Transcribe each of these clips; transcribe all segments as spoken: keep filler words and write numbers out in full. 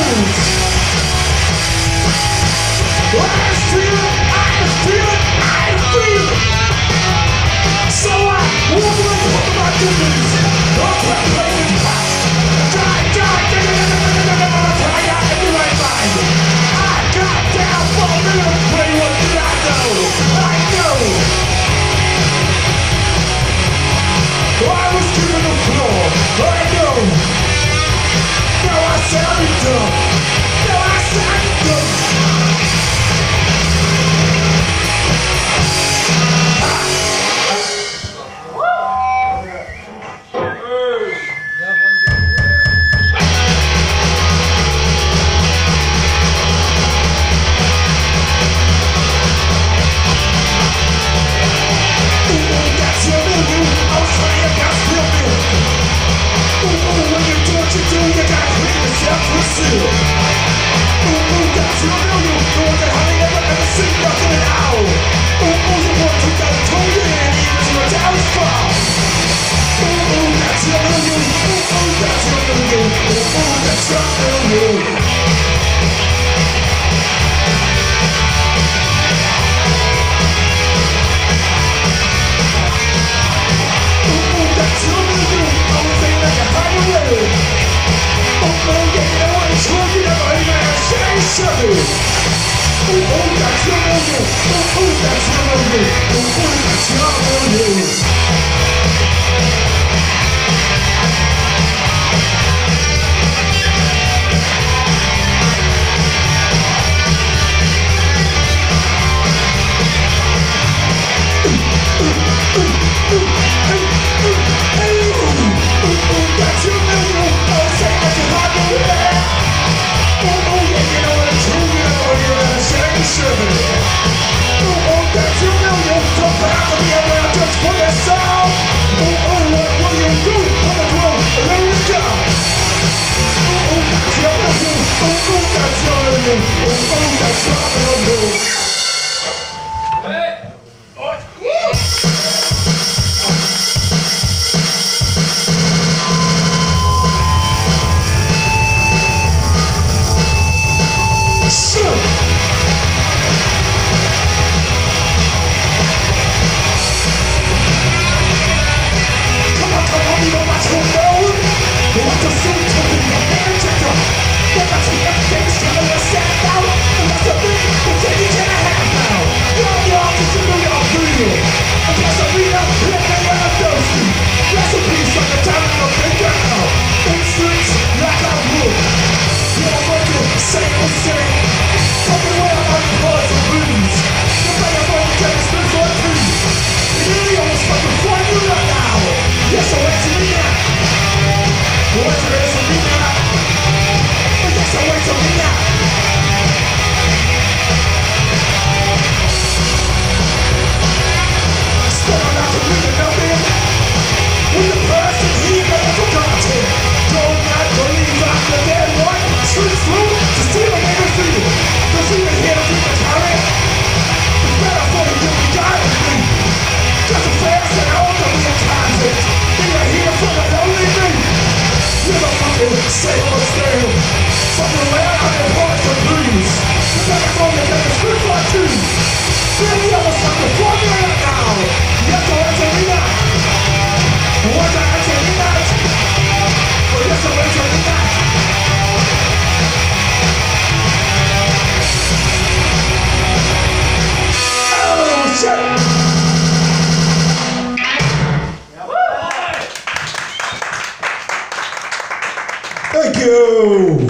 Thank you.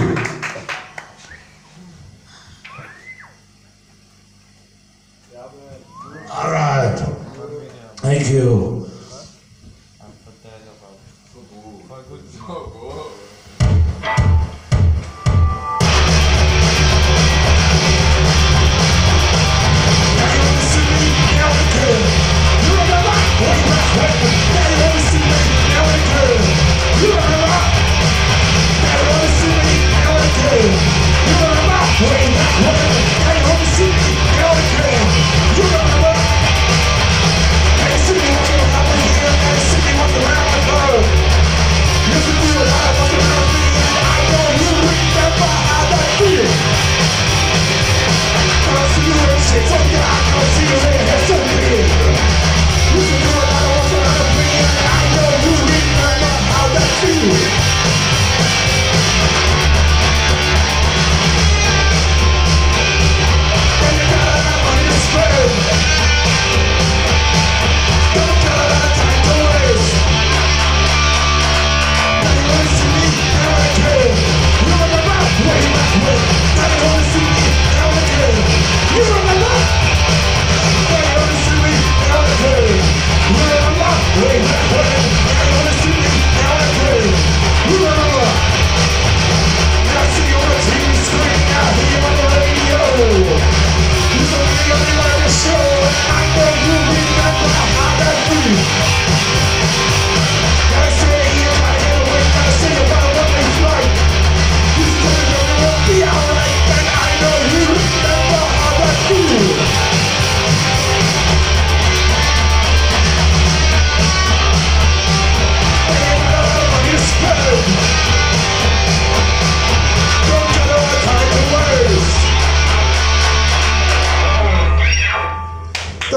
All right. Thank you. You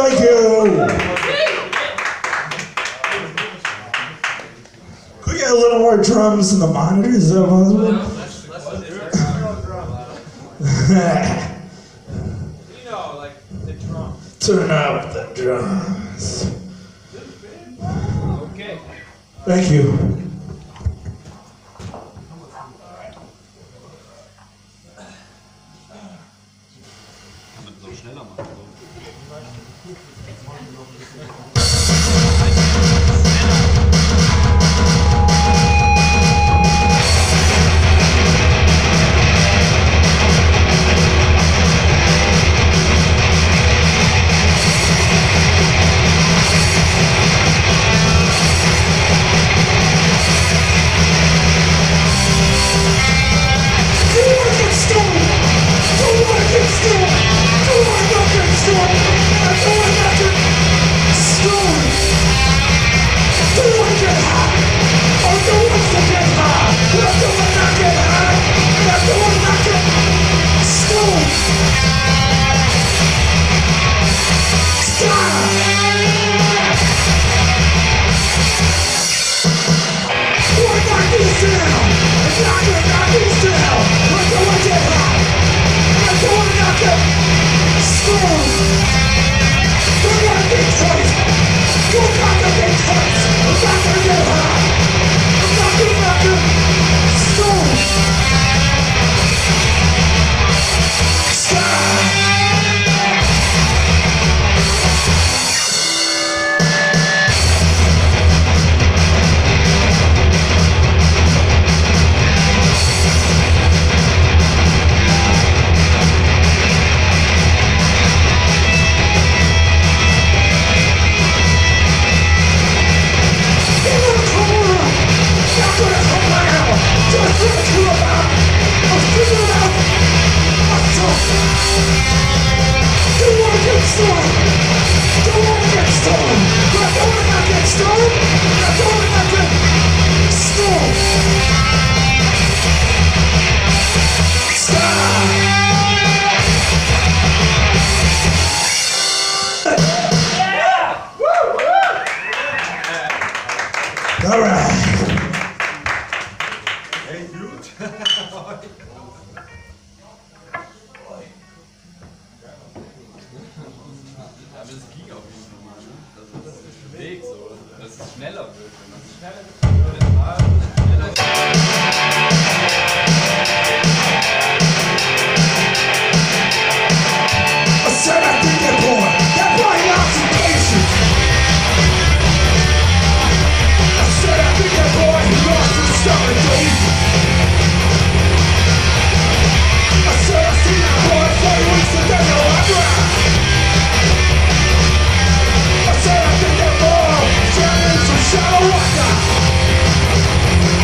Thank you. Could we get a little more drums in the monitors? Is that possible? You know, like the drums. Turn up the drums. Okay. Thank you. All right. Hey, dude. Aber es ging auf jeden Fall mal, ne? Das ist der Weg so, dass es schneller wird. Wenn es schneller wird, dann war es schneller. I said I think that boy, that boy lost some patience. I said I think that boy, he lost his stomach, dude. I said I seen that boy forty weeks a day, oh I cried. I said I think that boy, jamming some shallow water.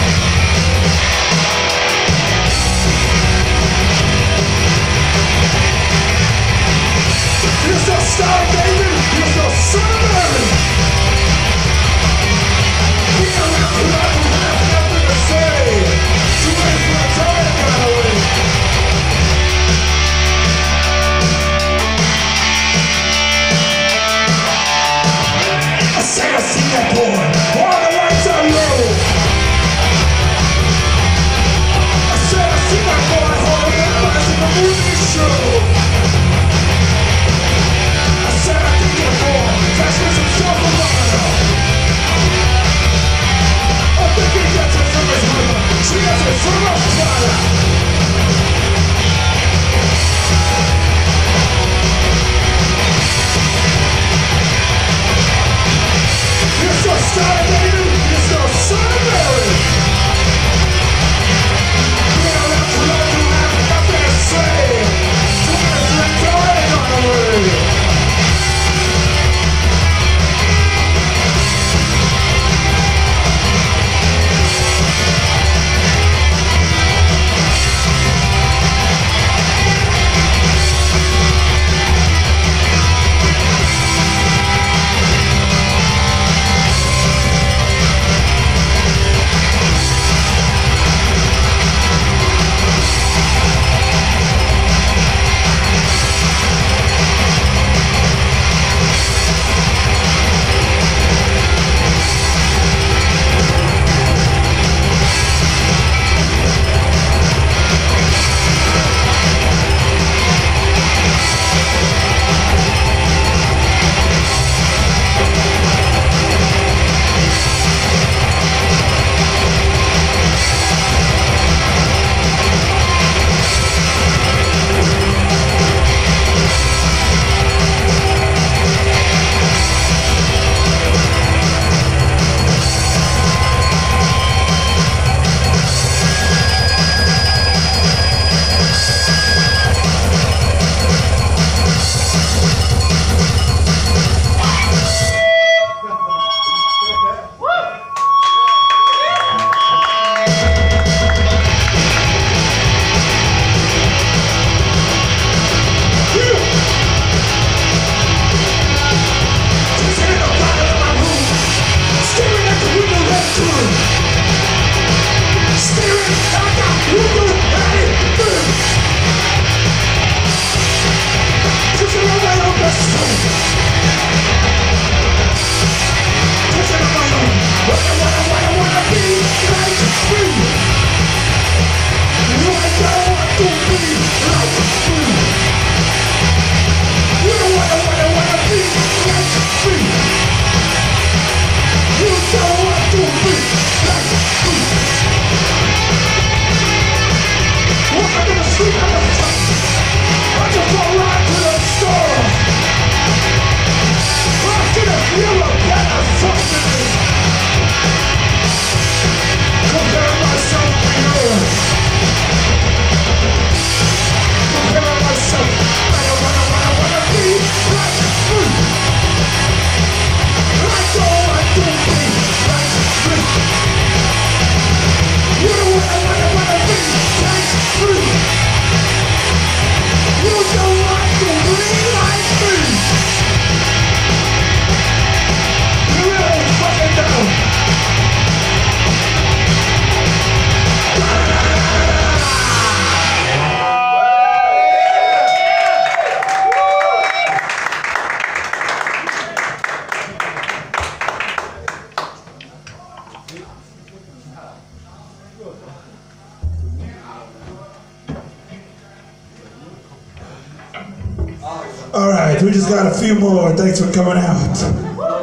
we just got a few more. Thanks for coming out.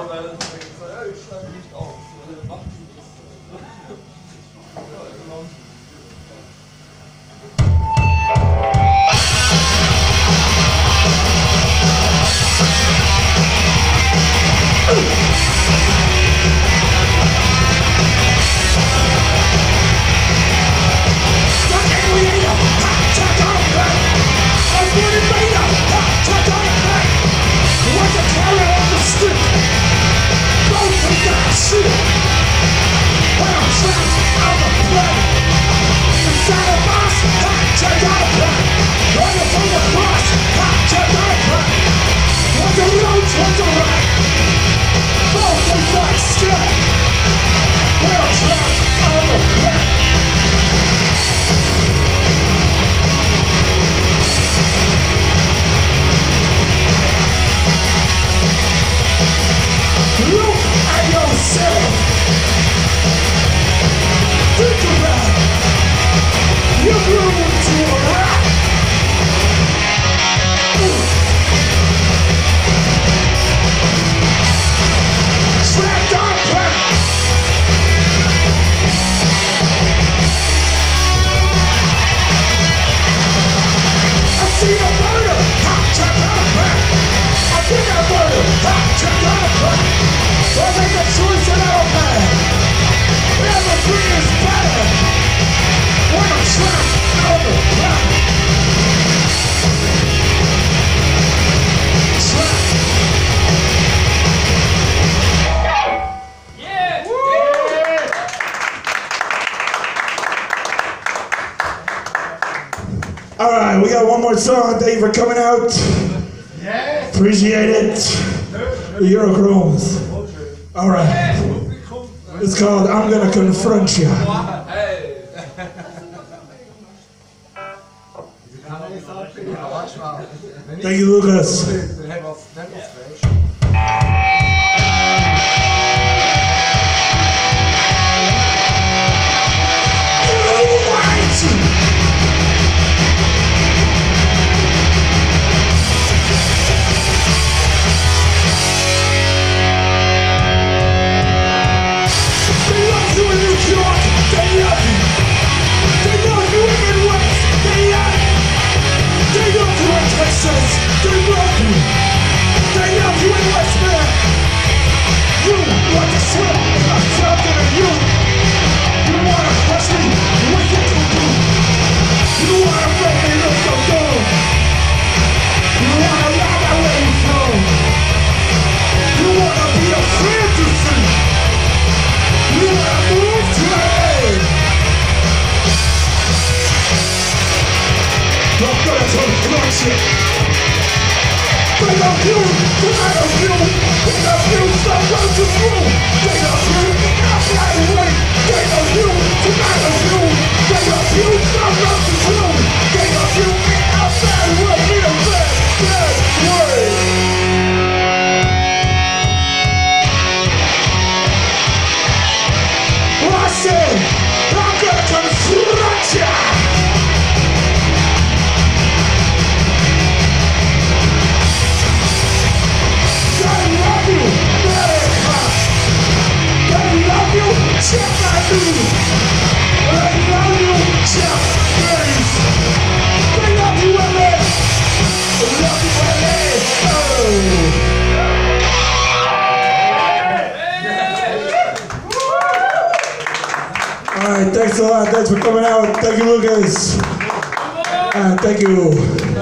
Alright, we got one more song. Thank you for coming out. Yes. Appreciate it. The Urochromes. Alright. It's called I'm Gonna Confront Ya. Thank you, Lucas. They love you. They love you in West Mass. You want to swim, I'm talking to you. You want to crush me, what you can do. You want to make me look so good. You want to lie that way you flow. You want to be a fantasy. You want to move to L A. I'm gonna confront you. They love you, but I love you. They love you, so close to you. They love you, not right away. They love you, but I love you. They love you, so close to you. They love you, not bad way, in a bad, bad way. Well, I said, I'm gonna confront ya. Check my dude. I love you, check face. They love you, L A. They love you, L A. Oh. Alright, thanks a lot. Thanks for coming out. Thank you, Lucas. And thank you.